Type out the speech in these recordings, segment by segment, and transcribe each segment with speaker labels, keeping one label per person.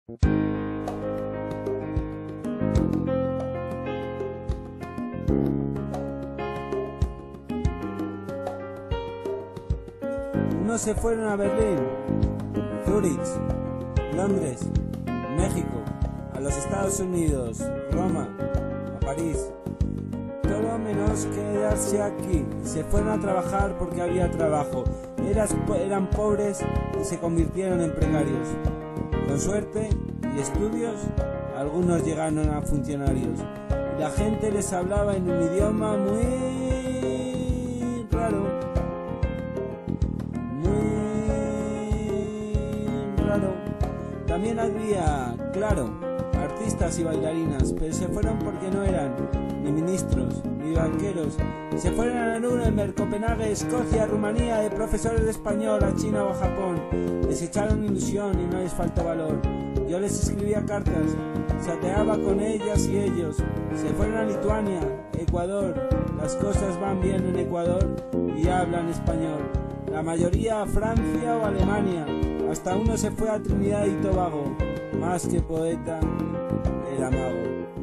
Speaker 1: Unos se fueron a Berlín, Zúrich, Londres, México, a los Estados Unidos, Roma, a París. Todo menos quedarse aquí. Se fueron a trabajar porque había trabajo. Eran pobres y se convirtieron en precarios. Con suerte y estudios, algunos llegaron a funcionarios. Y la gente les hablaba en un idioma muy raro. También había, claro, artistas y bailarinas, pero se fueron porque no eran ni ministros, ni banqueros. Se fueron a Nuremberg, Copenhague, Escocia, Rumanía, de profesores de español a China o a Japón. Les echaron ilusión y no les faltó valor. Yo les escribía cartas, chateaba con ellas y ellos. Se fueron a Lituania, Ecuador. Las cosas van bien en Ecuador y hablan español. La mayoría a Francia o Alemania. Hasta uno se fue a Trinidad y Tobago. Más que poeta, era mago.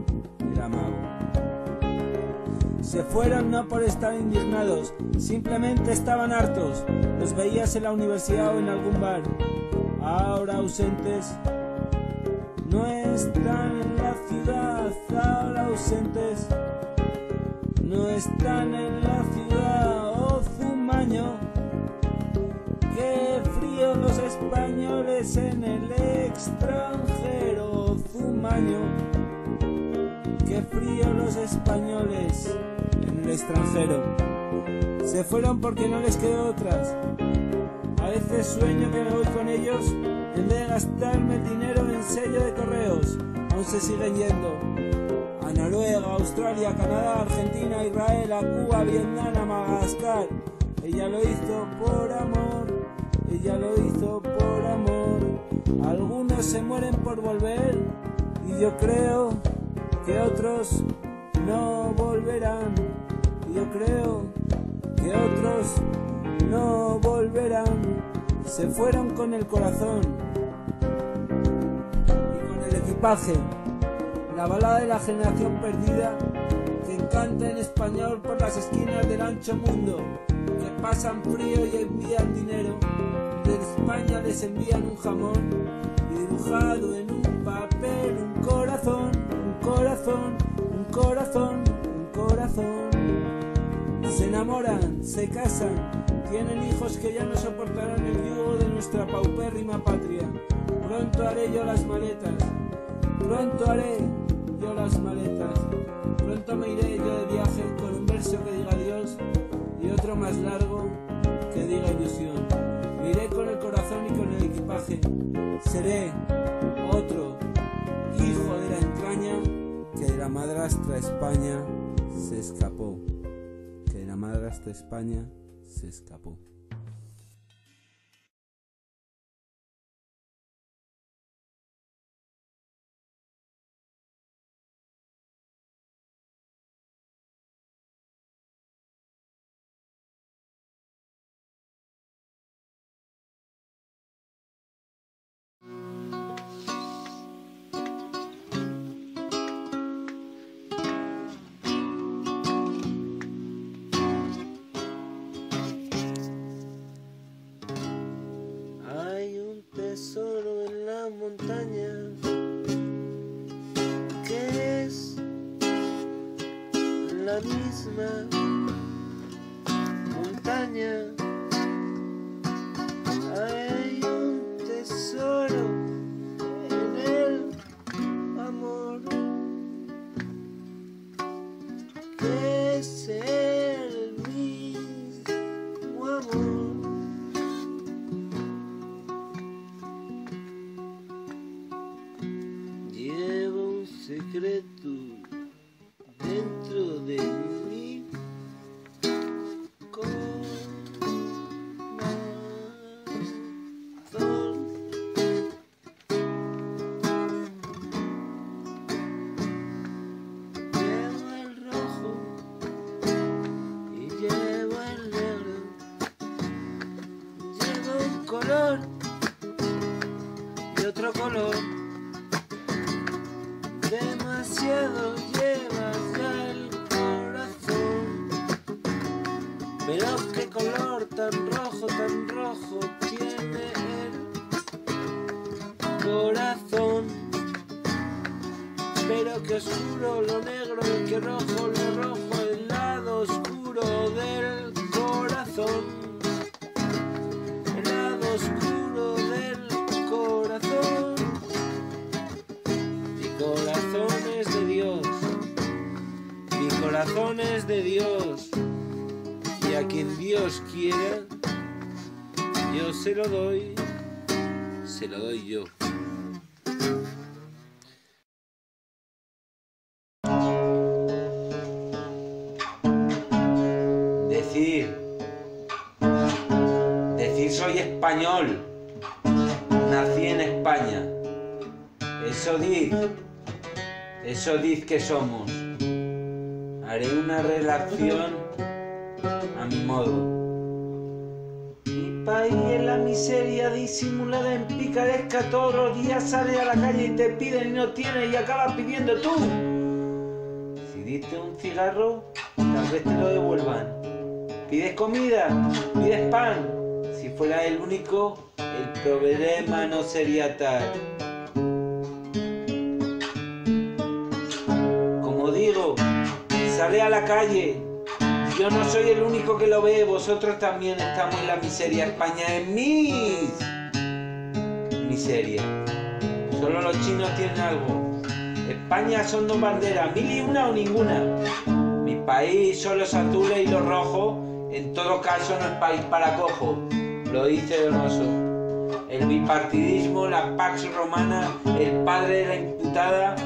Speaker 1: Se fueron no por estar indignados, simplemente estaban hartos. Los veías en la universidad o en algún bar. Ahora ausentes, no están en la ciudad. Ahora ausentes, no están en la ciudad. Oh, Zumaño, qué frío los españoles en el extranjero. Zumaño, qué frío los españoles en el extranjero. Se fueron porque no les quedó otras. A veces sueño que me voy con ellos en vez de gastarme el dinero en sello de correos. Aún se siguen yendo a Noruega, Australia, Canadá, Argentina, Israel, a Cuba, Vietnam, a Madagascar. Ella lo hizo por amor, ella lo hizo por amor. Algunos se mueren por volver y yo creo que otros no volverán. Y yo creo que otros no volverán. Se fueron con el corazón y con el equipaje. La balada de la generación perdida que canta en español por las esquinas del ancho mundo. Que pasan frío y envían dinero. De España les envían un jamón y dibujado en un papel un corazón, un corazón, un corazón, un corazón. Se enamoran, se casan, tienen hijos que ya no soportarán el yugo de nuestra paupérrima patria. Pronto haré yo las maletas, pronto haré yo las maletas. Pronto me iré yo de viaje con un verso que diga adiós y otro más largo que diga ilusión. Me iré con el corazón y con el equipaje. Seré otro hijo de la entraña que de la madrastra España se escapó. Que de la madrastra España se escapó.
Speaker 2: Hay un tesoro en la montaña que es la misma montaña. Hay un tesoro en el amor que es el mismo amor. Llevo un secreto dentro de mi corazón. Llevo el rojo y llevo el negro. Llevo un color y otro color. Pero qué color tan rojo tiene el corazón. Pero qué oscuro lo negro, qué rojo lo rojo, el lado oscuro del corazón. El lado oscuro del corazón. Mi corazón es de Dios. Mi corazón es de Dios. Y a quien Dios quiera, yo se lo doy yo. Decir soy español, nací en España, eso diz que somos. Haré una relación a mi modo. Mi país es la miseria disimulada en picaresca, todos los días sales a la calle y te piden y no tienes y acabas pidiendo tú. Si diste un cigarro, tal vez te lo devuelvan. Pides comida, pides pan. Si fuera el único, el problema no sería tal. Como digo, sale a la calle. Yo no soy el único que lo ve, vosotros también estamos en la miseria. España es miseria. Solo los chinos tienen algo. España son dos banderas, 1001 o ninguna. Mi país son los azules y los rojos. En todo caso no es país para cojo, lo dice Donoso. El bipartidismo, la Pax Romana, el padre de la imputada.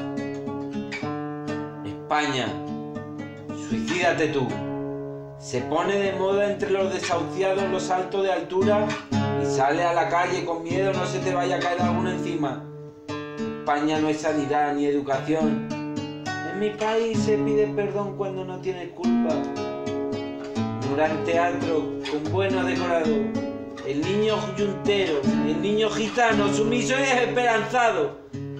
Speaker 2: España, suicídate tú. Se pone de moda entre los desahuciados los saltos de altura y sale a la calle con miedo no se te vaya a caer alguno encima. España no es sanidad ni educación. En mi país se pide perdón cuando no tienes culpa. Gran teatro con buenos decorados. El niño yuntero, el niño gitano, sumiso y desesperanzado.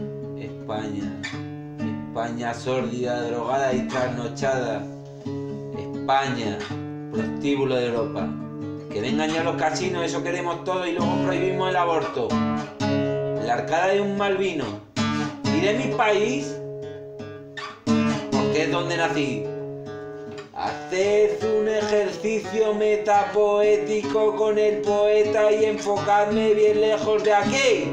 Speaker 2: España sórdida, drogada y trasnochada. España, prostíbulo de Europa. Que vengan ya los casinos, eso queremos todo y luego prohibimos el aborto. La arcada de un mal vino. Y de mi país, porque es donde nací. Haced un ejercicio metapoético con el poeta y enfocadme bien lejos de aquí.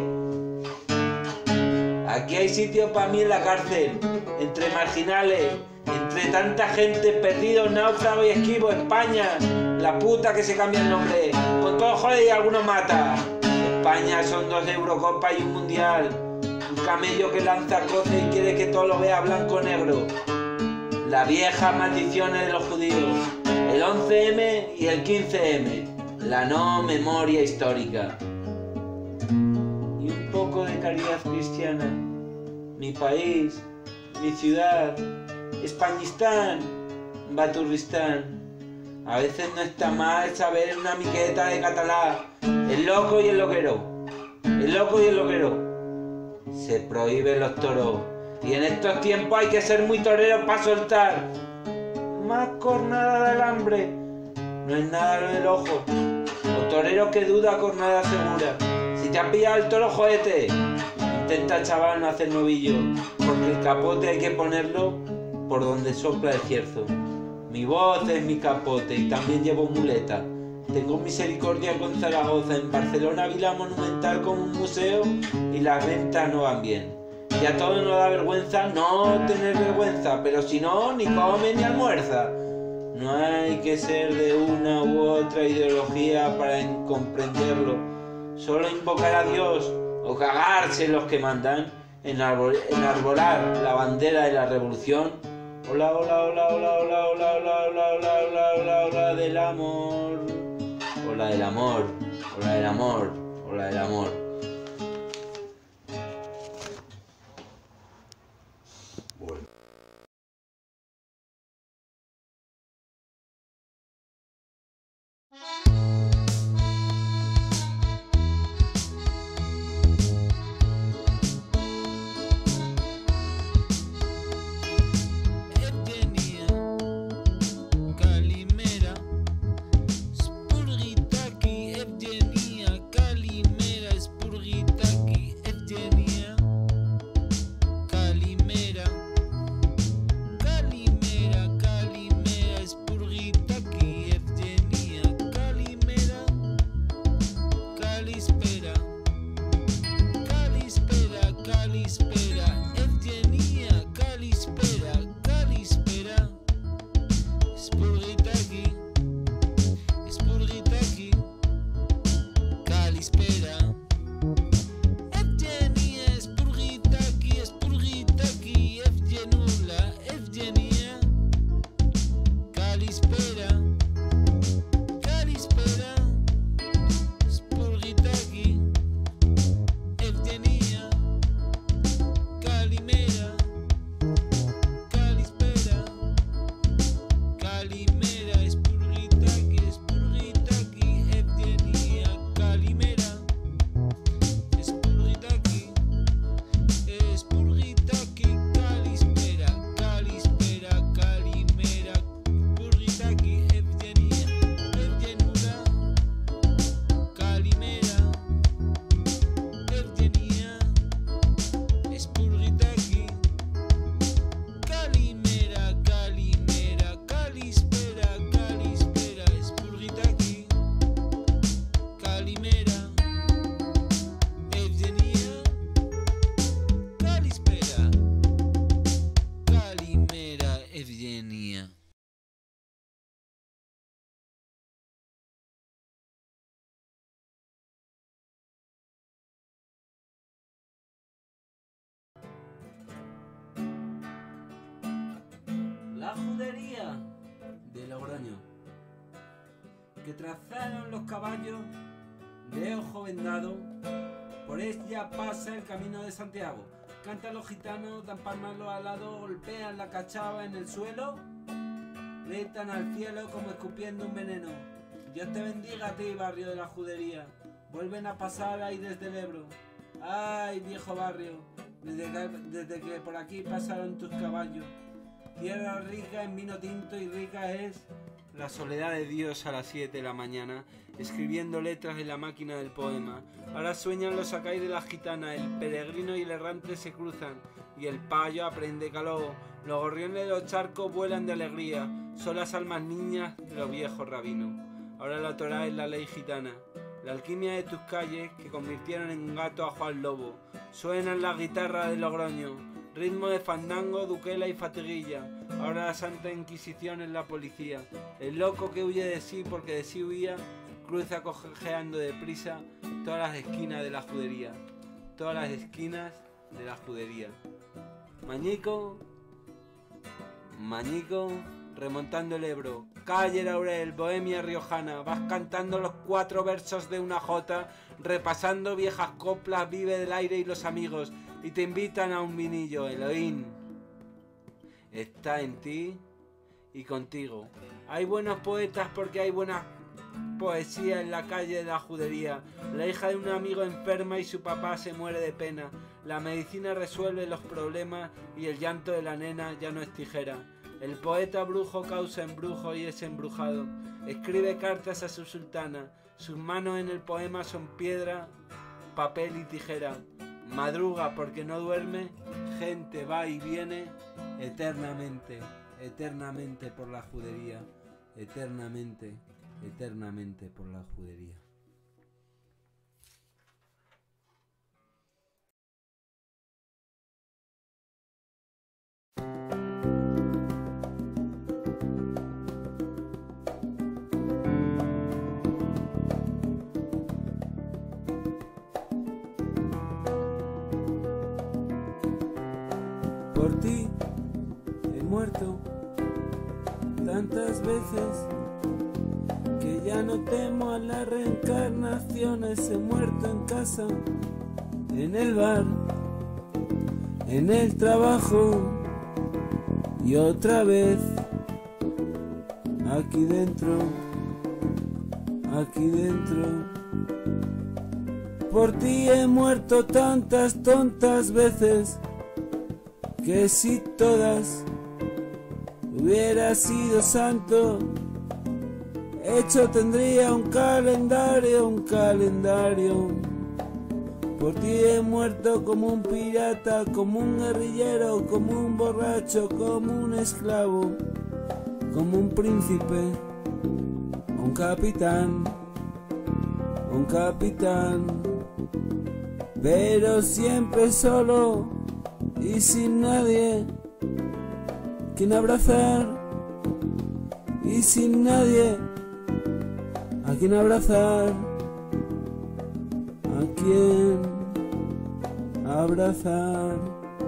Speaker 2: Aquí hay sitio para mí en la cárcel, entre marginales, entre tanta gente perdidos, náufragos y esquivos. España, la puta que se cambia el nombre, con todo jode y alguno mata. España son 2 Eurocopas y un Mundial, un camello que lanza cosas y quiere que todo lo vea blanco o negro. La vieja maldición de los judíos, el 11M y el 15M, la no memoria histórica. Y un poco de caridad cristiana. Mi país, mi ciudad, Españistán, Baturristán. A veces no está mal saber una miqueta de catalán. El loco y el loquero. El loco y el loquero. Se prohíben los toros. Y en estos tiempos hay que ser muy torero para soltar. Más cornada del hambre. No es nada lo del ojo. O torero que duda, cornada segura. Si te han pillado el toro, joete. Intenta, chaval, no hacer novillo. Porque el capote hay que ponerlo por donde sopla el cierzo. Mi voz es mi capote y también llevo muleta. Tengo misericordia con Zaragoza. En Barcelona vi la Monumental como un museo y las ventas no van bien. Y a todos nos da vergüenza no tener vergüenza, pero si no, ni come ni almuerza. No hay que ser de una u otra ideología para comprenderlo. Solo invocar a Dios o cagarse los que mandan, enarbolar la bandera de la revolución. Hola, hola, hola, hola, hola, hola, hola, hola, hola, hola, hola, hola del amor. Hola del amor, hola del amor, hola del amor.
Speaker 3: Evgenia.
Speaker 1: La judería de Logroño, que trazaron los caballos de ojo vendado, por ella pasa el camino de Santiago. Cantan los gitanos, dan palmas los alados, golpean la cachava en el suelo, gritan al cielo como escupiendo un veneno. Dios te bendiga a ti, barrio de la judería. Vuelven a pasar ahí desde el Ebro. Ay, viejo barrio, desde que por aquí pasaron tus caballos. Tierra rica en vino tinto y rica es la soledad de Dios a las 7 de la mañana, escribiendo letras en la máquina del poema. Ahora sueñan los sacáis de las gitanas, el peregrino y el errante se cruzan, y el payo aprende calor. Los gorriones de los charcos vuelan de alegría, son las almas niñas de los viejos rabinos. Ahora la Torá es la ley gitana, la alquimia de tus calles que convirtieron en gato a Juan Lobo. Suenan las guitarras de Logroño, ritmo de fandango, duquela y fatiguilla. Ahora la Santa Inquisición es la policía. El loco que huye de sí porque de sí huía, cruza cojeando deprisa todas las esquinas de la judería. Todas las esquinas de la judería. Mañico, Mañico, remontando el Ebro. Calle Laurel, Bohemia riojana. Vas cantando los 4 versos de una jota, repasando viejas coplas, vive del aire y los amigos. Y te invitan a un vinillo. Elohim está en ti y contigo. Hay buenos poetas porque hay buena poesía en la calle de la judería. La hija de un amigo enferma y su papá se muere de pena. La medicina resuelve los problemas y el llanto de la nena ya no es tijera. El poeta brujo causa embrujo y es embrujado. Escribe cartas a su sultana. Sus manos en el poema son piedra, papel y tijera. Madruga porque no duerme, gente va y viene eternamente, eternamente por la judería, eternamente, eternamente por la judería. Por ti he muerto tantas veces que ya no temo a las reencarnaciones. He muerto en casa, en el bar, en el trabajo y otra vez aquí dentro, aquí dentro. Por ti he muerto tantas tontas veces que si todas hubiera sido santo, hecho tendría un calendario, un calendario. Por ti he muerto como un pirata, como un guerrillero, como un borracho, como un esclavo, como un príncipe, un capitán, un capitán. Pero siempre solo y sin nadie quien abrazar, y sin nadie a quien abrazar, a quien abrazar.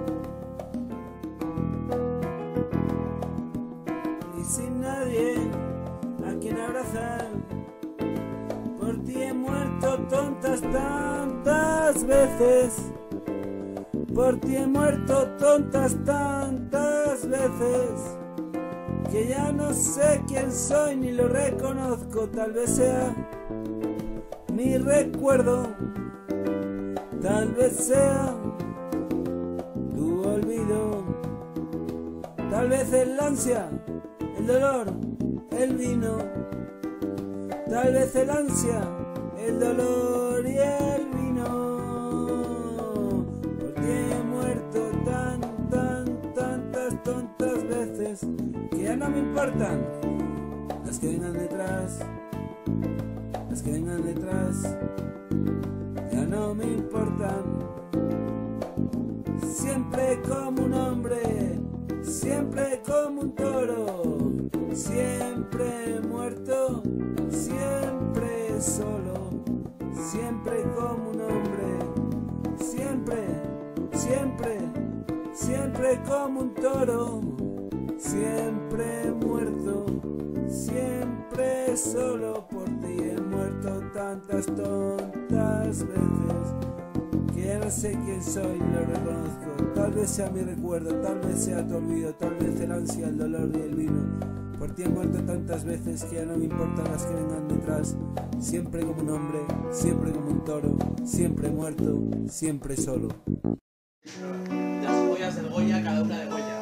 Speaker 1: Y sin nadie a quien abrazar. Por ti he muerto tontas tantas veces. Por ti he muerto tontas tantas veces que ya no sé quién soy ni lo reconozco. Tal vez sea mi recuerdo, tal vez sea tu olvido, tal vez el ansia, el dolor, el vino, tal vez el ansia, el dolor y el vino. He muerto tantas tontas veces que ya no me importan las que vengan detrás, las que vengan detrás, ya no me importan. Siempre como un hombre, siempre siempre como un toro, siempre muerto, siempre solo, siempre como un hombre, siempre, siempre, siempre como un toro, siempre muerto, siempre solo. Por ti he muerto tantas tontas veces que no sé quién soy, lo reconozco. Tal vez sea mi recuerdo, tal vez sea tu olvido, tal vez el ansia, el dolor y el vino. Por ti he muerto tantas veces que ya no me importan las que vengan detrás. Siempre como un hombre, siempre como un toro, siempre muerto, siempre solo.
Speaker 3: Las joyas del Goya, cada una de Goya.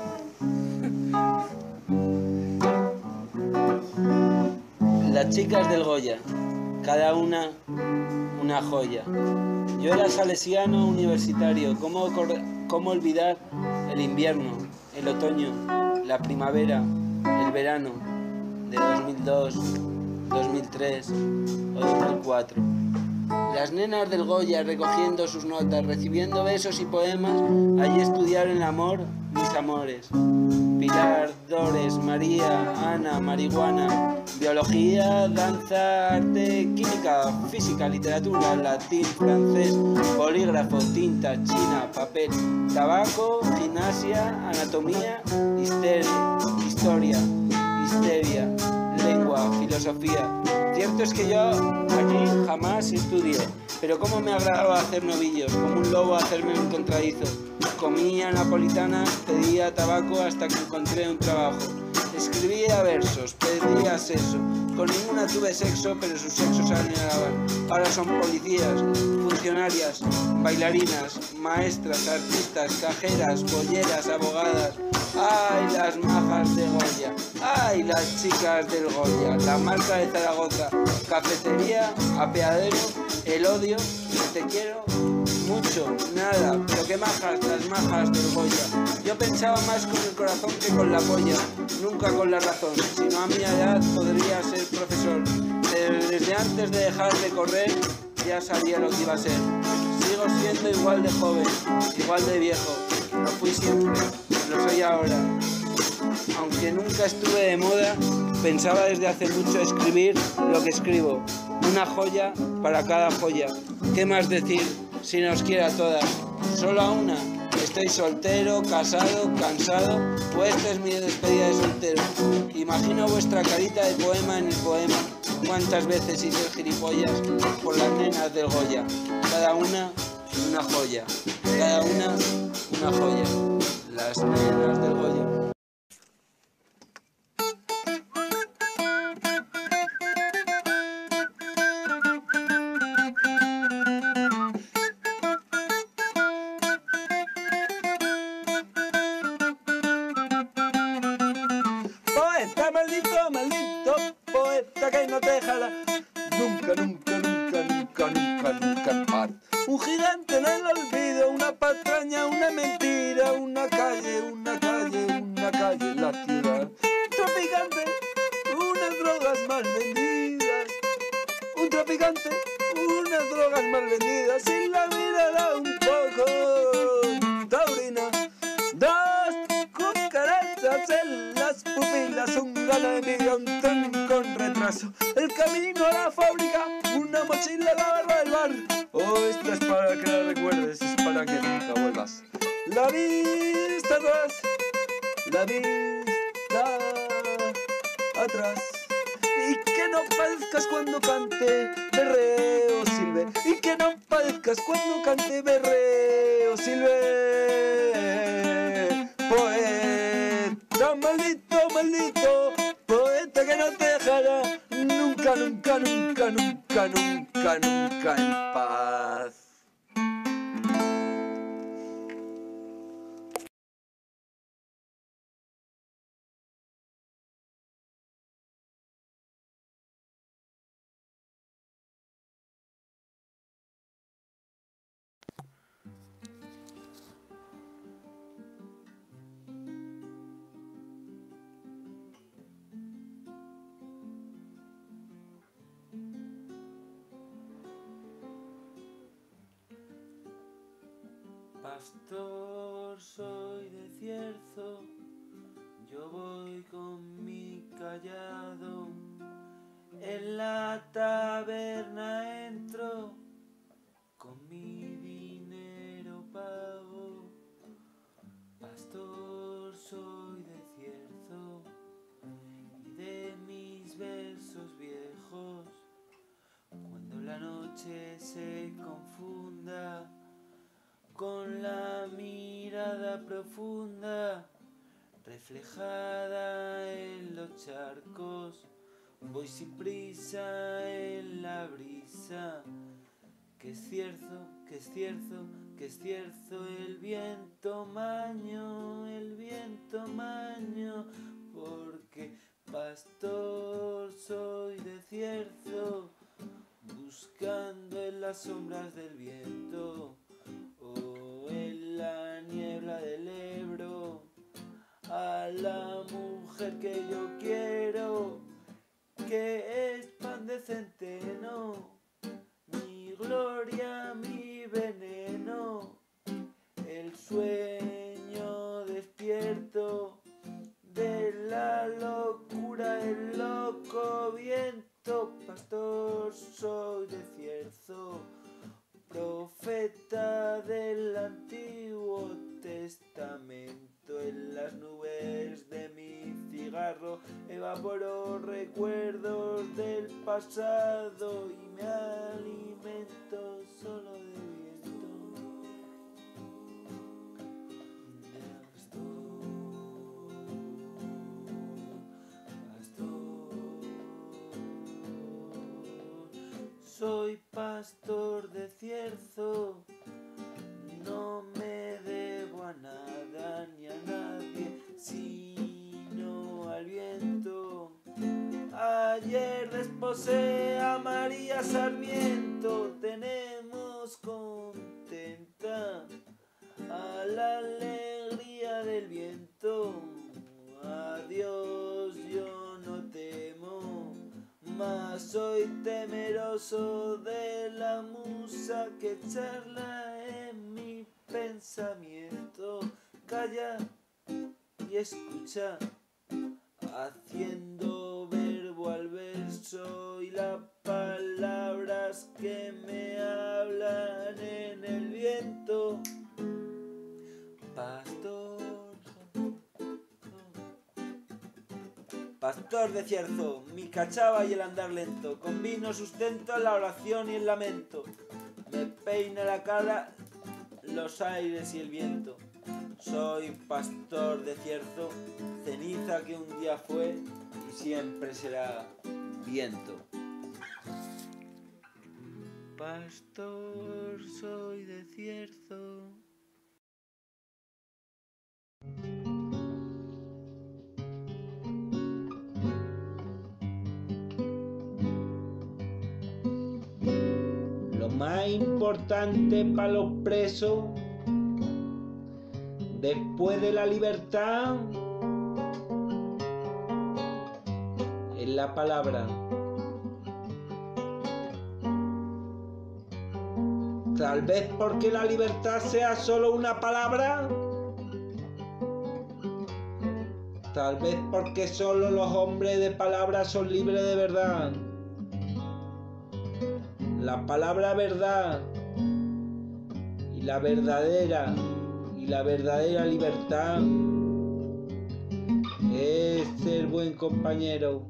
Speaker 2: Las chicas del Goya, cada una joya. Yo era salesiano universitario, ¿cómo olvidar el invierno, el otoño, la primavera, el verano de 2002, 2003 o 2004? Las nenas del Goya recogiendo sus notas, recibiendo besos y poemas, allí estudiaron el amor, mis amores. Pilar, Dores, María, Ana, marihuana, biología, danza, arte, química, física, literatura, latín, francés, bolígrafo, tinta, china, papel, tabaco, gimnasia, anatomía, historia, histeria, lengua, filosofía. Cierto es que yo allí jamás estudié, pero cómo me agradaba hacer novillos, como un lobo hacerme un contradizo. Comía napolitanas, pedía tabaco hasta que encontré un trabajo. Escribía versos, pedía sexo. Con ninguna tuve sexo, pero sus sexos anhelaban. Ahora son policías, funcionarias, bailarinas, maestras, artistas, cajeras, bolleras, abogadas. ¡Ay, las majas de Goya! ¡Ay, las chicas del Goya! La marca de Zaragoza, cafetería, apeadero, el odio, te quiero mucho, nada, pero qué majas, las majas del Goya. Yo pensaba más con el corazón que con la polla, nunca con la razón. Si no a mi edad podría ser profesor. Desde antes de dejar de correr ya sabía lo que iba a ser. Sigo siendo igual de joven, igual de viejo. Lo fui siempre, lo soy ahora. Aunque nunca estuve de moda, pensaba desde hace mucho escribir lo que escribo. Una joya para cada joya. ¿Qué más decir si nos quiere a todas? Solo a una. Estoy soltero, casado, cansado, o esta es mi despedida de soltero. Imagino vuestra carita de poema en el poema. Cuántas veces hice gilipollas por las nenas del Goya. Cada una joya. Cada una joya. Las nenas del Goya.
Speaker 1: Poeta maldito, maldito, poeta que no te dejará nunca, nunca, nunca, nunca, nunca, nunca en paz. Un gigante en el olvido, una patraña, una mentira, una calle, una calle, una calle en la ciudad. Un traficante, unas drogas mal vendidas. Un traficante, unas drogas mal vendidas. Y la mirada un poco taurina. Dos cucarachas en las pupilas, un gana de envidia, un tren con retraso. El camino a la fábrica, una mochila a la barra del bar. Oh, esta es para que la recuerdes, es para que nunca vuelvas. La vista atrás, la vista atrás. Y que no padezcas cuando cante berreo silbe. Y que no padezcas cuando cante berreo silbe. Poeta maldito, maldito, poeta que no te dejará nunca, nunca, nunca, nunca, nunca, nunca en paz.
Speaker 2: Pastor soy de Cierzo,
Speaker 1: con mi callado, en la taberna entro, con mi dinero pago. Pastor soy de cierto y de mis versos viejos, cuando la noche se confunda con la mirada profunda reflejada en los charcos, voy sin prisa en la brisa, que es cierto, que es cierto, que es cierto, el viento maño, porque pastor soy de cierto, buscando en las sombras del viento o en la niebla del Ebro a la mujer que yo quiero, que es pan de centeno, mi gloria, mi veneno, el sueño despierto de la locura, el loco viento. Pastor soy de cierto, profeta del Antiguo Testamento, en las nubes de mi cigarro evaporo recuerdos del pasado y me alimento solo de viento. Soy pastor de cierzo, no me debo a nada ni a nadie, sino al viento. Ayer desposé a María Sarmiento, tenemos contenta a la alegría del viento. Adiós, yo no temo, mas soy temeroso de la musa que charla en mi pensamiento. Calla y escucha, haciendo verbo al verso y las palabras que me hablan en el viento. Pastor de cierzo, mi cachava y el andar lento, con vino sustento en la oración y el lamento, me peina la cara los aires y el viento. Soy pastor de cierzo, ceniza que un día fue y siempre será viento. Pastor soy de cierzo.
Speaker 2: Lo más importante para los presos después de la libertad es la palabra. Tal vez porque la libertad sea solo una palabra, tal vez porque solo los hombres de palabra son libres de verdad. La palabra verdad y la verdadera libertad es ser buen compañero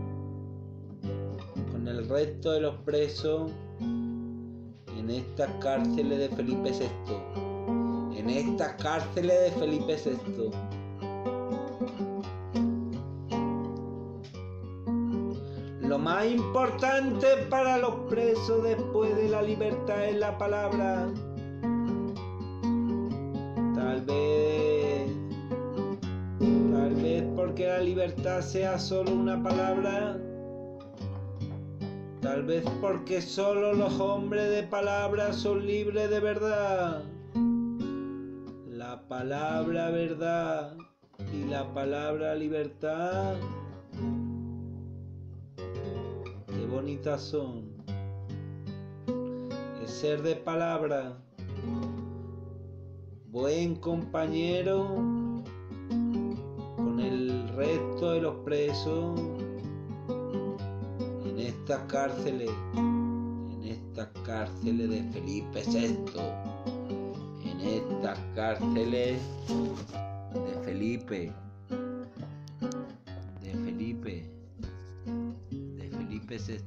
Speaker 2: con el resto de los presos en estas cárceles de Felipe VI. En estas cárceles de Felipe VI. Lo más importante para los presos después de la libertad es la palabra. Tal vez porque la libertad sea solo una palabra, tal vez porque solo los hombres de palabra son libres de verdad. La palabra verdad y la palabra libertad, qué bonitas son. Es ser de palabra, buen compañero con el resto justos y los presos en estas cárceles de Felipe VI, en estas cárceles de Felipe VI.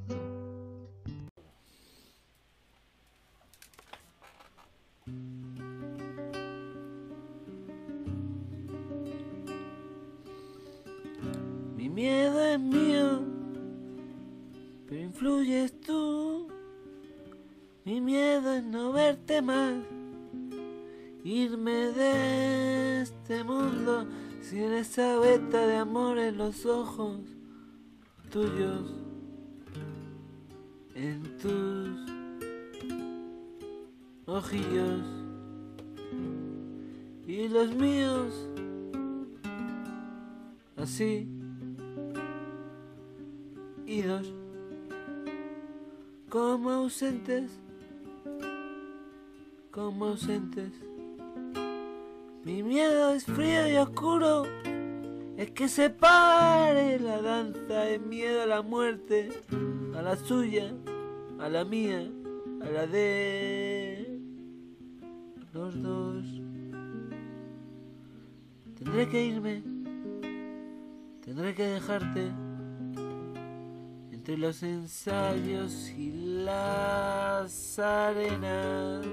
Speaker 1: Mi miedo es mío, pero influyes tú. Mi miedo es no verte más, irme de este mundo sin esa veta de amor en los ojos tuyos, en tus ojillos y los míos, así, idos, como ausentes. Mi miedo es frío y oscuro, es que se pare la danza, es miedo a la muerte, a la suya, a la mía, a la de los dos. Tendré que irme, tendré que dejarte entre los ensayos y las arenas.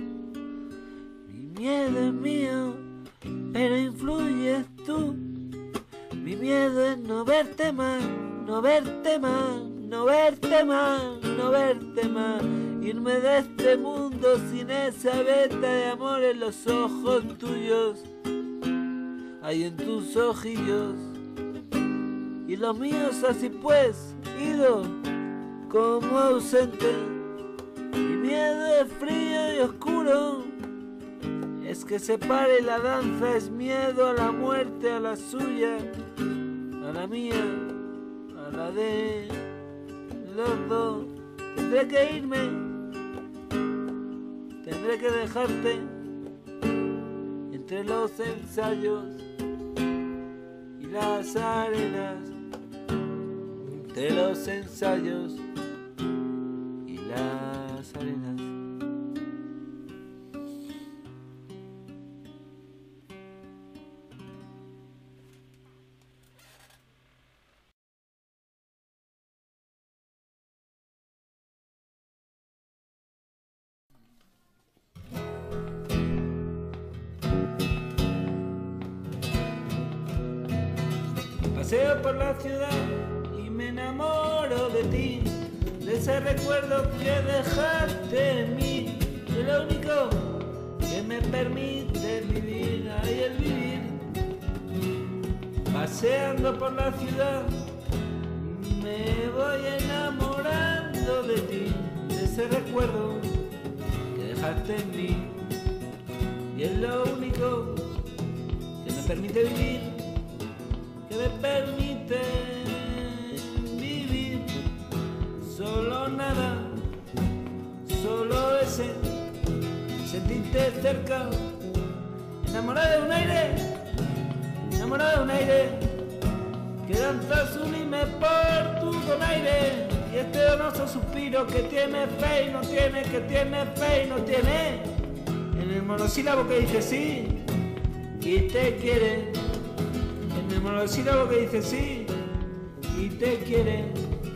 Speaker 1: Mi miedo es mío, pero influyes tú. Mi miedo es no verte más, no verte más, no verte más, no verte más. Irme de este mundo sin esa veta de amor en los ojos tuyos, ahí en tus ojillos. Y los míos así pues, ido, como ausente. Mi miedo es frío y oscuro, es que se pare la danza, es miedo a la muerte, a la suya, a la mía, a la de los dos. Tendré que irme, tendré que dejarte entre los ensayos y las arenas, entre los ensayos y las arenas. Paseo por la ciudad y me enamoro de ti, de ese recuerdo que dejaste en mí, de lo único que me permite vivir, ahí el vivir. Paseando por la ciudad me voy enamorando de ti, de ese recuerdo que dejaste en mí, y es lo único que me permite vivir, que me permite vivir. Solo nada, solo ese sentirte cerca, enamorada de un aire, enamorada de un aire que danza sublime por tu donaire, y este donoso suspiro que tiene fe y no tiene, que tiene fe y no tiene, en el monosílabo que dice sí y te quiere, en el monosílabo que dice sí y te quiere.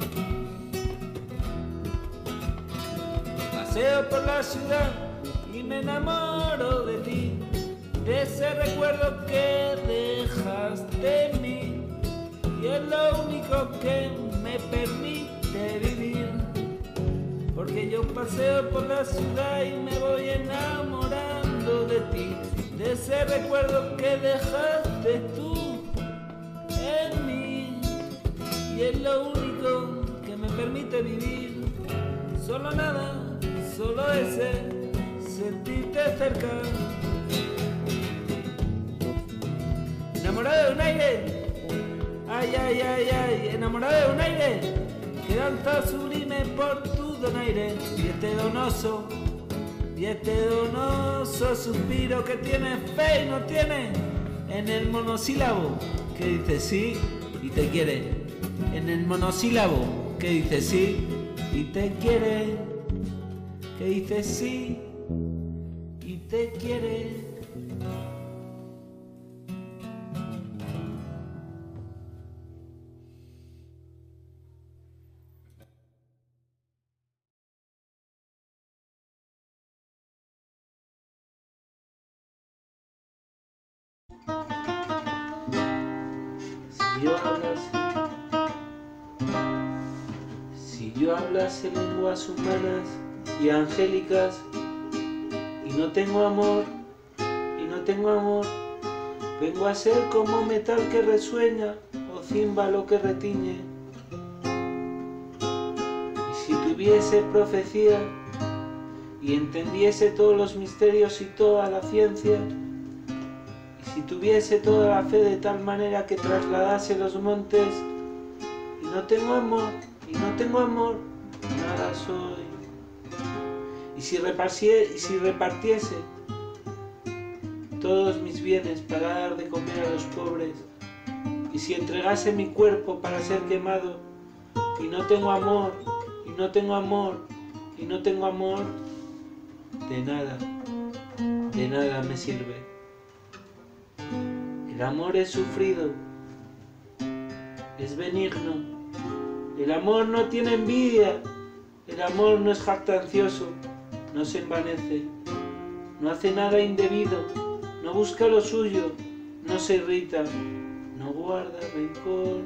Speaker 1: Paseo por la ciudad y me enamoro de ti, de ese recuerdo que dejaste en mí, y es lo único que me permite vivir, porque yo paseo por la ciudad y me voy enamorando de ti, de ese recuerdo que dejaste tú en mí, y es lo único que me permite vivir. Solo nada, solo ese sentirte cerca, enamorado de un aire, ay, ay, ay, ay, enamorado de un aire que danza sublime por tu donaire, y este donoso suspiro que tiene fe y no tiene, en el monosílabo que dice sí
Speaker 2: y te quiere. En el monosílabo que dice sí y te quiere, que dice sí y te quiere. Si yo hablase lenguas humanas y angélicas y no tengo amor, vengo a ser como metal que resuena o címbalo que retiñe. Y si tuviese profecía y entendiese todos los misterios y toda la ciencia, si tuviese toda la fe de tal manera que trasladase los montes, y no tengo amor, nada soy. Y si repartiese todos mis bienes para dar de comer a los pobres, y si entregase mi cuerpo para ser quemado, y no tengo amor, de nada me sirve. El amor es sufrido, es benigno, el amor no tiene envidia, el amor no es jactancioso, no se envanece, no hace nada indebido, no busca lo suyo, no se irrita, no guarda rencor,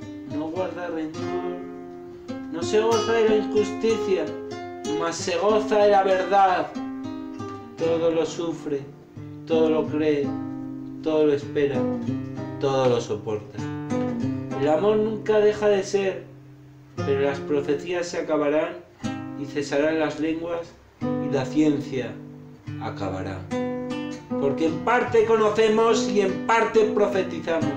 Speaker 2: no se goza de la injusticia, mas se goza de la verdad, todo lo sufre, todo lo cree, todo lo espera, todo lo soporta. El amor nunca deja de ser, pero las profecías se acabarán y cesarán las lenguas y la ciencia acabará. Porque en parte conocemos y en parte profetizamos.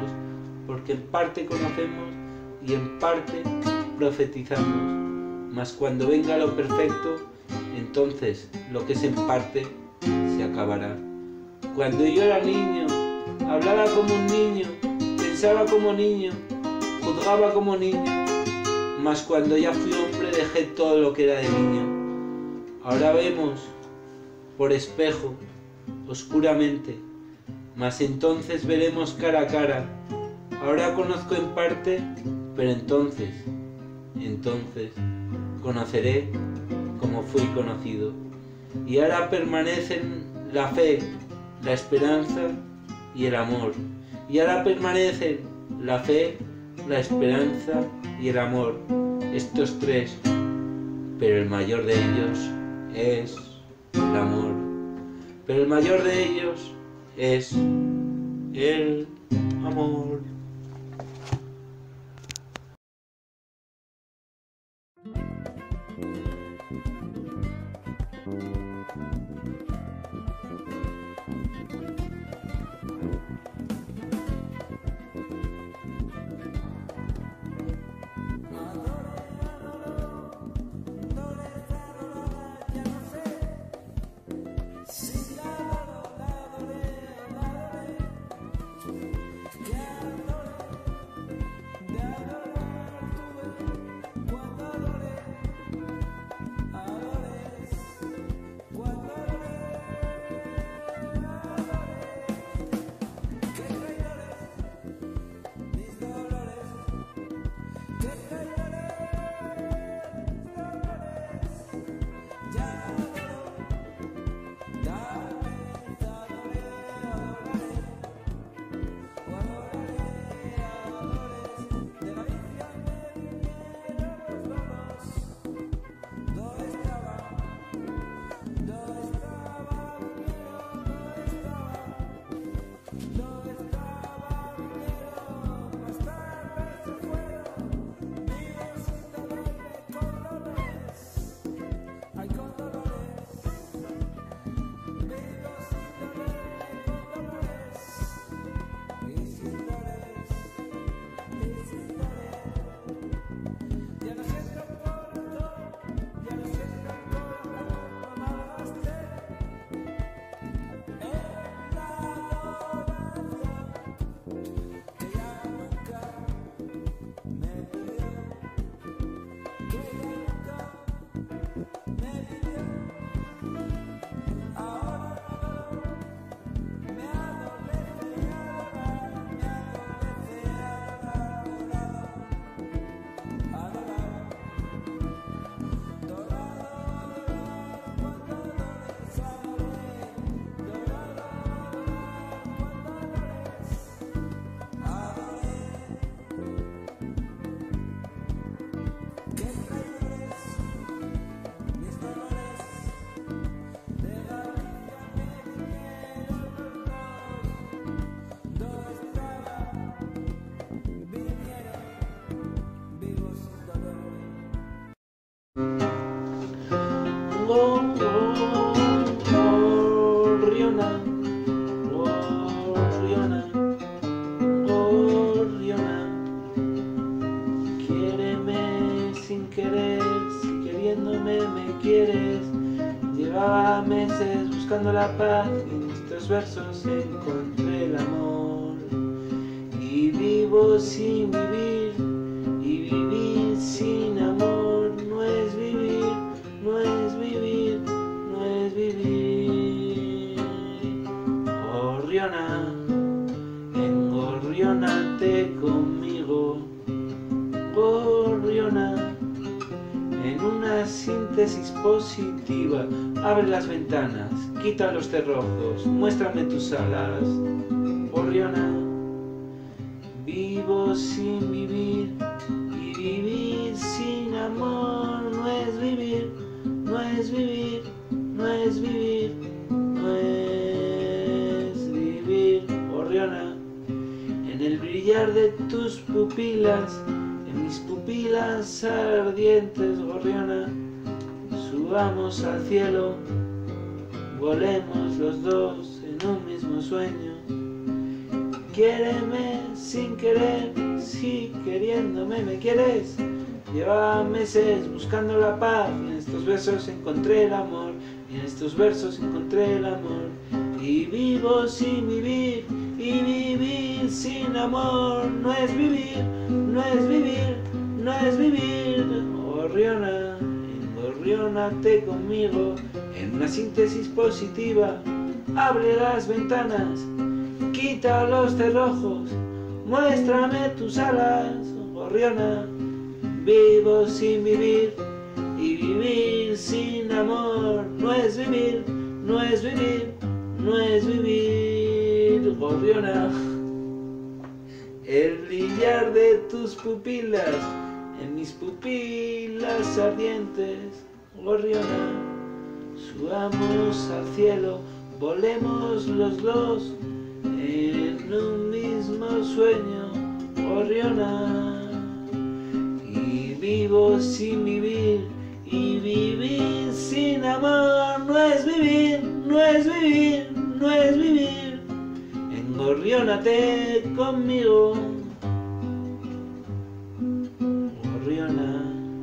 Speaker 2: Mas cuando venga lo perfecto, entonces lo que es en parte se acabará. Cuando yo era niño, hablaba como un niño, pensaba como niño, juzgaba como niño, mas cuando ya fui hombre dejé todo lo que era de niño. Ahora vemos por espejo, oscuramente, mas entonces veremos cara a cara. Ahora conozco en parte, pero entonces conoceré como fui conocido. Y ahora permanecen la fe, la esperanza y el amor. Y ahora permanecen la fe, la esperanza y el amor, estos tres, pero el mayor de ellos es el amor. Pero el mayor de ellos es el amor.
Speaker 1: Yeah.
Speaker 2: quiéreme, me quieres. Llevaba meses buscando la paz y en estos versos encontré el amor. Y vivo sin vivir, y vivir sin amor no es vivir, no es vivir, no es vivir. Gorriona, engorrionate conmigo. Gorriona, en una síntesis positiva, abre las ventanas, quita los cerrojos, muéstrame tus alas. Gorriona, vivo sin vivir y vivir sin amor no es vivir, no es vivir, no es vivir, no es vivir. Gorriona, en el brillar de tus pupilas, en mis pupilas ardientes, gorriona, subamos al cielo, volemos los dos en un mismo sueño. Quiéreme sin querer, si queriéndome me quieres. Llevaba meses buscando la paz y en estos versos encontré el amor, y en estos versos encontré el amor. Y vivo sin vivir, y vivir sin amor no es vivir, no es vivir, no es vivir. Gorriona, engorrionate conmigo, en una síntesis positiva, abre las ventanas, quita los cerrojos, muéstrame tus alas. Gorriona, vivo sin vivir y vivir sin amor no es vivir, no es vivir, no es vivir. Gorriona, el brillar de tus pupilas, en mis pupilas ardientes. Gorriona, subamos al cielo, volemos los dos en un mismo sueño. Gorriona, y vivo sin vivir y vivir sin amor no es vivir, no es vivir, no es vivir. Engorrionate conmigo. Gorriona.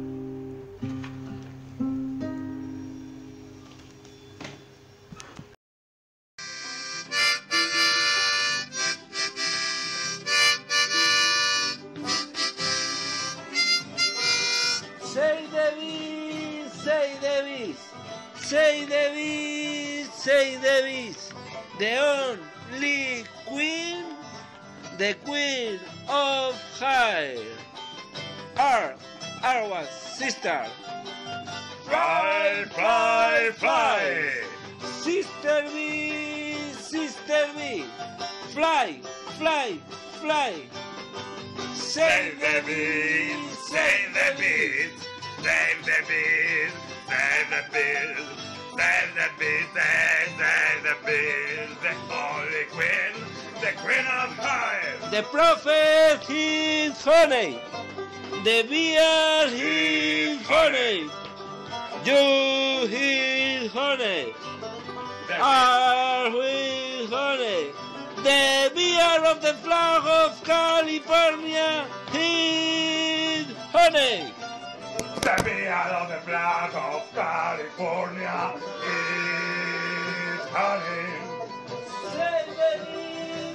Speaker 2: Say Davis, say Davis, say Davis, say Davis, the only queen, the queen of high, our sister.
Speaker 4: Fly, fly, fly!
Speaker 2: Sister B, fly, fly, fly.
Speaker 4: Save the bees, save the bees, save the bees, save the bees, save the bees, save the bees, the holy queen, the queen of hive.
Speaker 2: The prophet is honey, the beer is honey, you is honey, are we honey. The beer of the flag of California is honey.
Speaker 4: The beer of the flag of California is honey.
Speaker 2: Save the bees,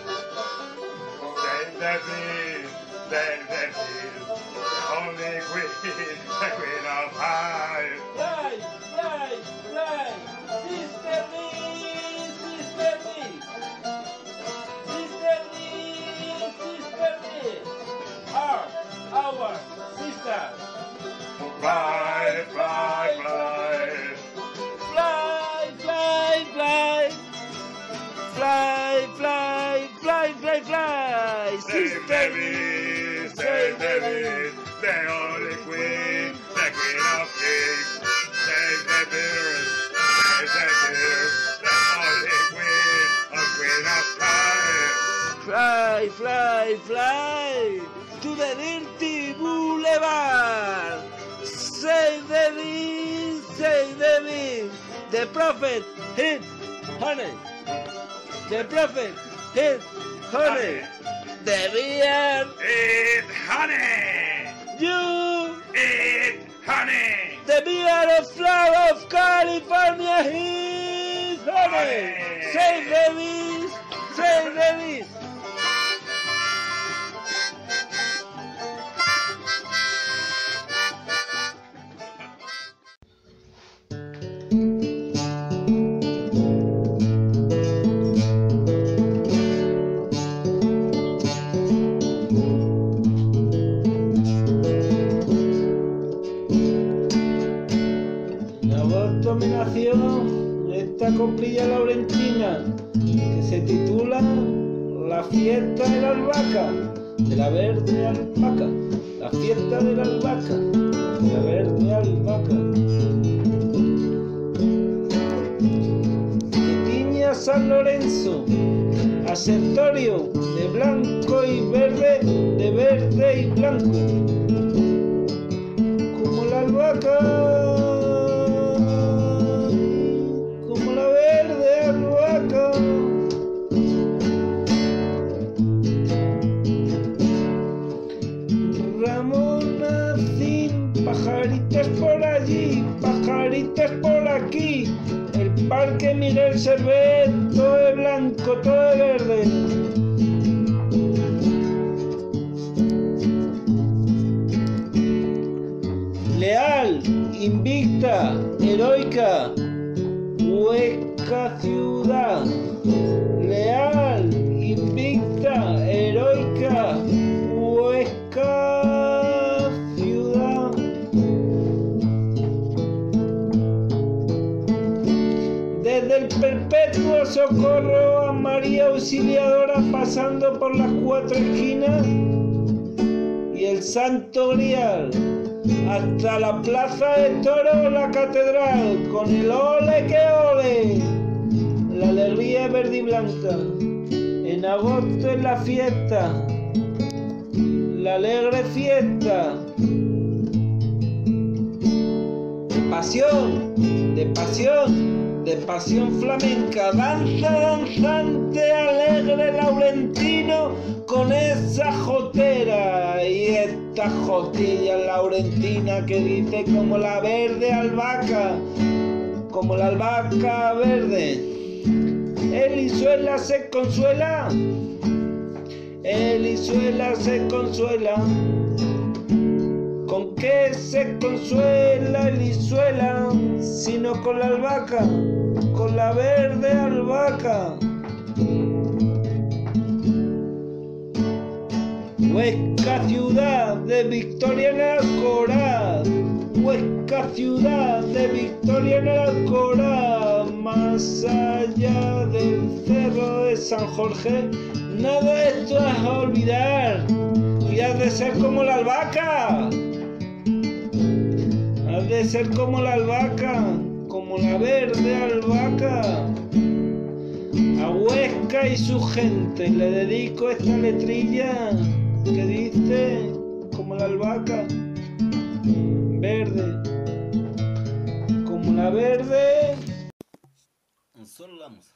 Speaker 4: Save the bees, save the bees, the holy queen, the queen of hive.
Speaker 2: fly, fly, fly. Sister bee, sister bee. Sister bee, sister bee. Our sister.
Speaker 4: Fly, fly, fly.
Speaker 2: Fly, fly, fly. Fly, fly, fly, fly, fly.
Speaker 4: Save the bees, save the bees, the holy queen, the queen of kings. Save the bees, the holy queen of time.
Speaker 2: Fly, fly, fly to the dirty boulevard. Save the bees, save the bees. The prophet hit honey. The prophet hit honey. The beer,
Speaker 4: Eat honey!
Speaker 2: you,
Speaker 4: Eat honey!
Speaker 2: the beer lot of flag of California Hills. Save the bees, save the bees. Esta coplilla laurentina que se titula La fiesta de la albahaca, de la verde albahaca, la fiesta de la albahaca, de la verde albahaca. Que tiñe a San Lorenzo, a Sertorio, de blanco y verde, de verde y blanco, como la albahaca. Pajaritos por allí, pajaritos por aquí, el parque Miguel Servet, todo de blanco, todo de verde. Leal, invicta, heroica, Huesca ciudad. Leal, invicta, heroica, Huesca. Desde el perpetuo socorro a María Auxiliadora, pasando por las cuatro esquinas y el Santo Grial, hasta la plaza de toros, la catedral, con el ole que ole, la alegría verde y blanca. En agosto es la fiesta, la alegre fiesta de pasión, de pasión. De pasión flamenca, danza danzante, alegre laurentino, con esa jotera y esta jotilla laurentina que dice como la verde albahaca, como la albahaca verde. Elizuela se consuela, Elizuela se consuela. ¿Con qué se consuela Elizuela? Sino con la albahaca, con la verde albahaca. Huesca ciudad de Victoria en el Alcoraz, Huesca ciudad de Victoria en el Alcoraz, más allá del cerro de San Jorge, nada de esto es a olvidar, y has de ser como la albahaca. Has de ser como la albahaca, como la verde albahaca. A Huesca y su gente le dedico esta letrilla que dice como la albahaca, verde, como la verde.
Speaker 5: Solo la musa.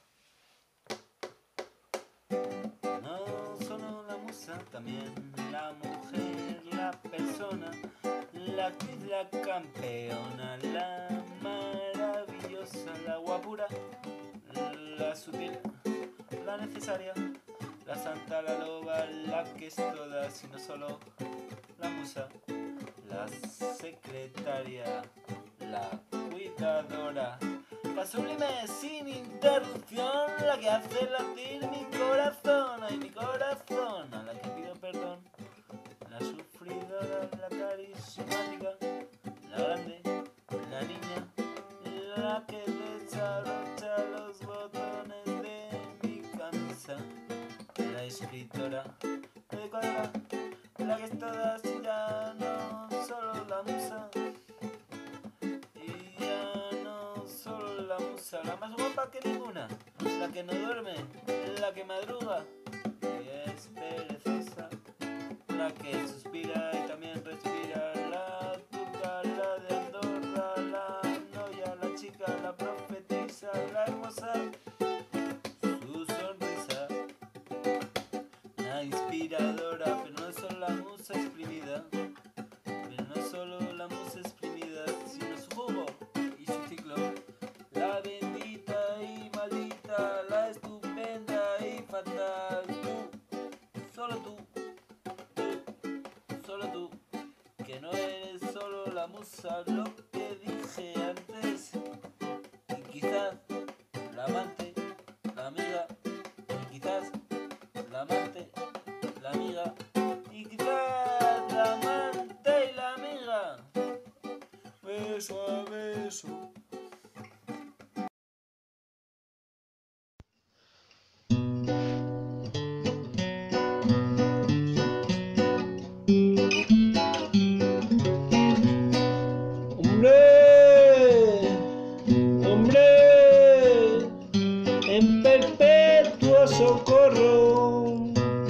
Speaker 5: No solo la musa, también la mujer, la persona, la actriz, la campeona, la maravillosa, la guapura, la sutil, la necesaria, la santa, la loba, la que es toda, sino solo la musa, la secretaria, la cuidadora, la sublime sin interrupción, la que hace latir mi corazón, ay mi corazón, a la que pido perdón, la sufridora, la carismática, la grande, la niña, la que desabrocha los botones de mi camisa, la escritora, la educadora, la que es toda, si ya no solo la musa, y ya no solo la musa, la más guapa que ninguna, la que no duerme, la que madruga y es perezosa, la que suspira y también respira, la turca, la de Andorra, la novia, la chica, la profetisa, la hermosa, su sonrisa, la inspiradora, pero no es solo la musa exprimida, pero no es solo la musa exprimida, sino su jugo, volvemos a lo que dije antes. Y quizás la amante, la amiga, y quizás la amante, la amiga, y quizás la amante y la amiga. Beso a beso.
Speaker 2: En perpetuo socorro.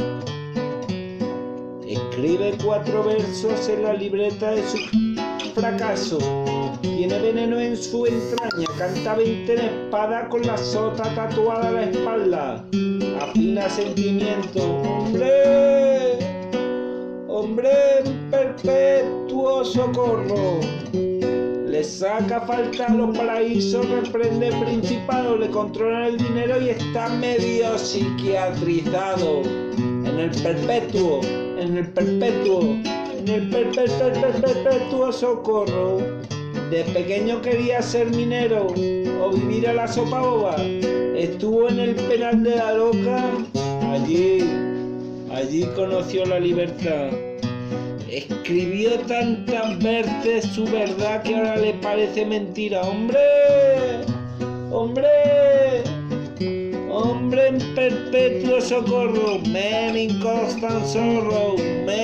Speaker 2: Escribe 4 versos en la libreta de su fracaso. Tiene veneno en su entraña, canta 20 en espada con la sota tatuada a la espalda. Afina sentimiento. Hombre en perpetuo socorro. Le saca falta a los paraísos, reprende el principado, le controlan el dinero y está medio psiquiatrizado. En el perpetuo socorro. De pequeño quería ser minero o vivir a la sopa boba. Estuvo en el penal de la Loca. Allí conoció la libertad. Escribió tantas veces su verdad que ahora le parece mentira. Hombre en perpetuo socorro. Men in constant sorrow.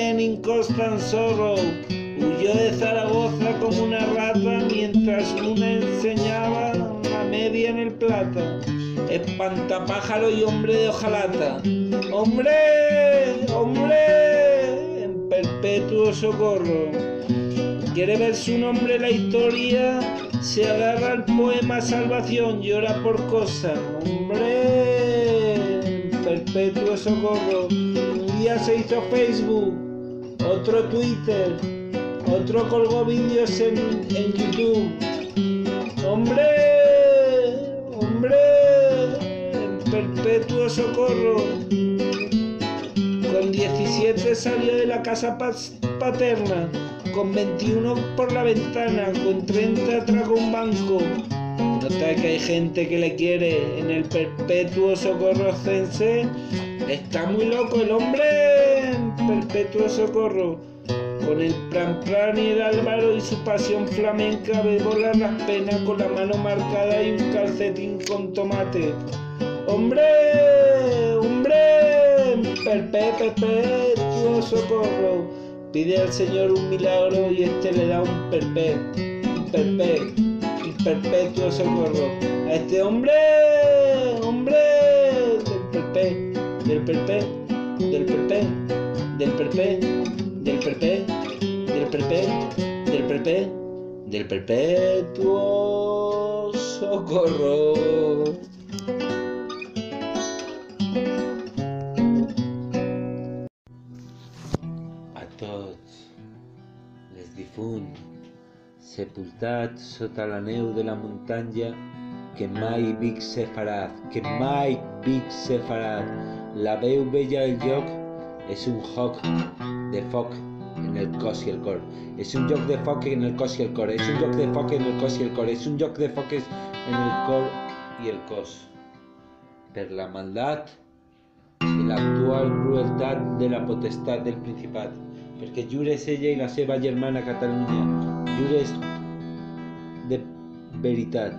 Speaker 2: Huyó de Zaragoza como una rata mientras una enseñaba la media en el plata. Espantapájaro y hombre de hojalata. Hombre en perpetuo socorro. Quiere ver su nombre en la historia, se agarra al poema Salvación, llora por cosas. Hombre en perpetuo socorro. Un día se hizo Facebook, otro Twitter, otro colgó vídeos en YouTube. Hombre en perpetuo socorro. Con 17 salió de la casa paterna, con 21 por la ventana, con 30 atracó un banco. Nota que hay gente que le quiere en el perpetuo socorro cense. Está muy loco el hombre en perpetuo socorro. Con el plan y el Álvaro y su pasión flamenca ve volar las penas con la mano marcada y un calcetín con tomate. Hombre en perpetuo socorro. Pide al Señor un milagro y este le da un perpetuo socorro. A este hombre del perpetuo socorro. A tots les difunts sepultats sota la neu de la muntanya, que mai Vic se farà, La veu vella del joc és un joc de foc en el cos i el cor. És un joc de foc en el cos i el cor. És un joc de foc en el cos i el cor. És un joc de foc en el cor i el cos. Per la maldat i l'actual crueltat de la potestat del Principat. Perquè jures ella i la seva germana Catalunya. Jures de veritat.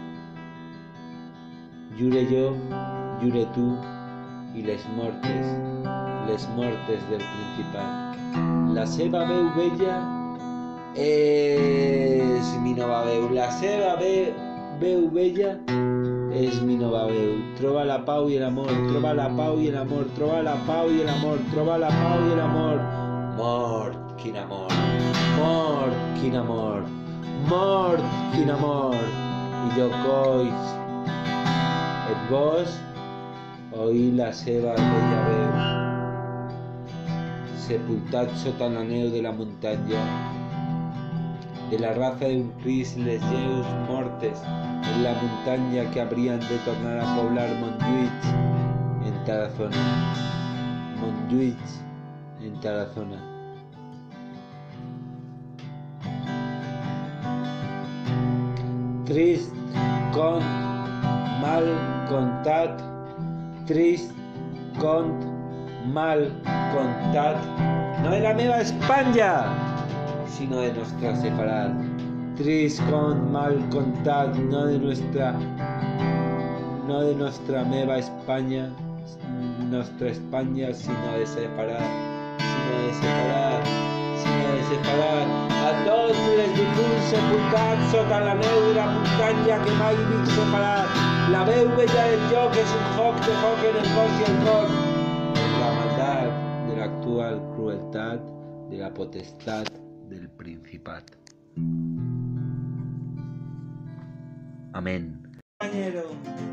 Speaker 2: Jure jo, jure tu i les mortes del Principat. La seva veu vella és mi nova veu. La seva veu vella és mi nova veu. Troba la pau i l'amor, troba la pau i l'amor, troba la pau i l'amor, troba la pau i l'amor. Mort, quin amor, mort, quin amor, mort, quin amor. I jo coix et vos oir la seva bella veu. Sepultat sota la neu de la muntanya, de la raza de un Crist les lleus mortes en la muntanya que habrían de tornar a poblar Montjuïc en Tarazona. Montjuïc en Tarazona. trist, con, mal, contat, trist, cont, mal, contat, no de la meva Espanya, sino de nuestra separada. Trist, con, mal, contat, no de nuestra meva España, nuestra España, sino de separar. A tots les difunts sepultats sota la negra muntanya que mai dic separar. La veu bella del joc és un joc de foc en el cos i el cor. La maldad de l'actual crueltat de la potestat del Principat. Amén. Compañero.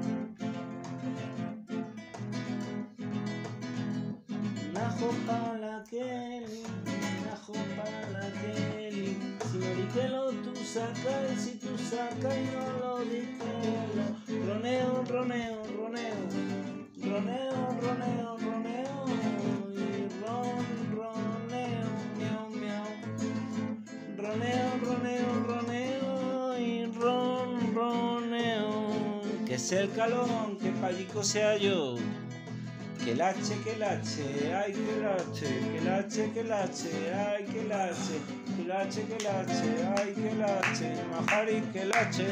Speaker 5: Najo pa' la Kelly, najo pa' la Kelly. Si no di que lo tú sacas, y si tú sacas y no lo di que lo. Roneo, roneo, roneo, roneo, roneo, roneo. Y roneo, miau, miau. Roneo, roneo, roneo. Y roneo. Que sea el calón, que pallico sea yo. Que lache, ay que lache, que lache, ay que lache, que lache, ay que lache, majari que lache.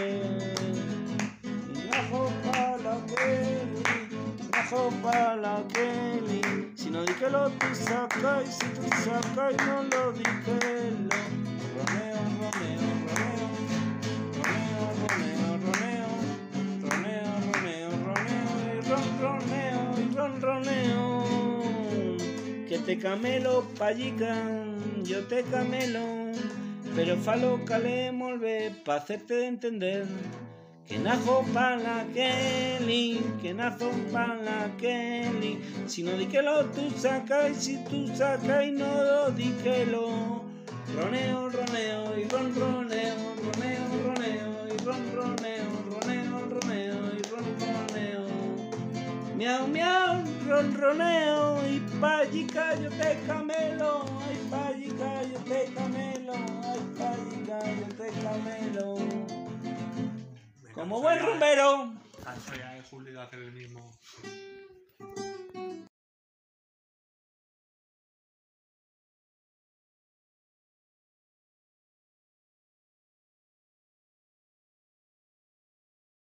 Speaker 5: Najo pa' la Kelly, najo pa' la Kelly. Si no di que lo tú sacas, y si tú sacas y no lo di que lo. Roneo, roneo, roneo, roneo, roneo, roneo, roneo, roneo, y roneo. Que te camelo, pallica, yo te camelo, pero falo calé molve pa' hacerte entender. Que najo pa' la Kelly, que najo pa' la Kelly. Si no di que lo tú sacas, y si tú sacas y no lo di que lo. Roneo, roneo, y roneo, roneo, roneo, y roneo, roneo, roneo, y roneo. Miau, miau, ronroneo, y pallica yo te camelo, ay pallica yo te camelo, ay pallica yo te camelo. Como buen rumbero.
Speaker 3: Canso ya de Julio de hacer el mismo.